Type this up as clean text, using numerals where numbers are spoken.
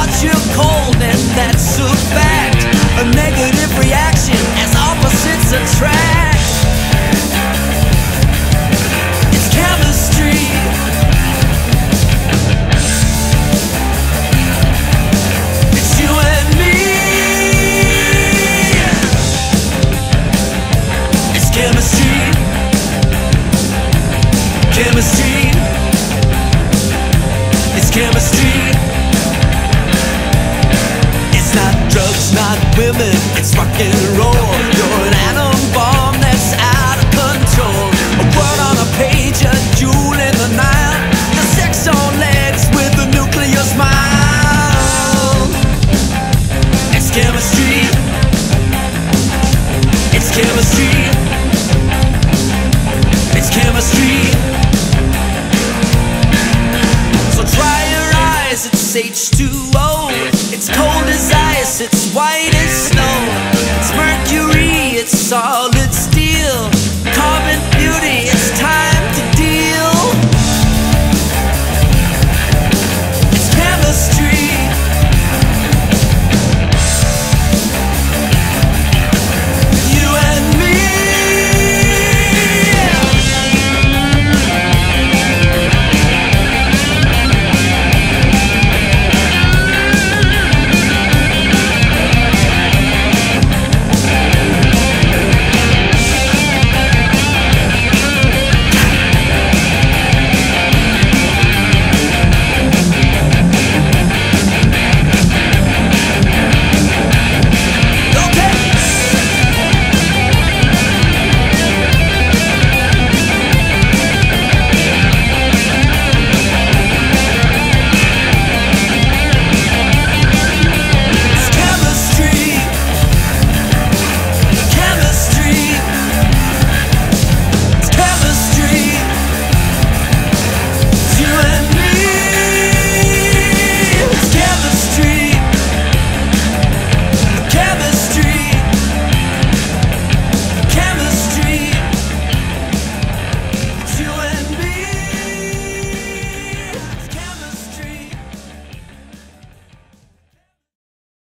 you're cold, and that's a fact. A negative reaction as opposites attract. It's chemistry. It's you and me. It's chemistry. Chemistry. It's chemistry. It's not drugs, not women, it's rock and roll. You're an atom bomb that's out of control. A word on a page, a jewel in the night. The sex on legs with a nuclear smile. It's chemistry. It's chemistry. It's chemistry. So dry your eyes, it's H2O. It's cold as ice, it's white as snow. It's mercury, it's solid